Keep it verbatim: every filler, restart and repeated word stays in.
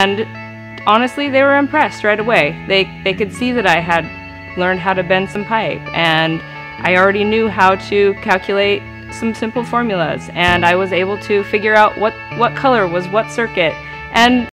And honestly, they were impressed right away. They, they could see that I had learned how to bend some pipe, and I already knew how to calculate some simple formulas, and I was able to figure out what, what color was what circuit. And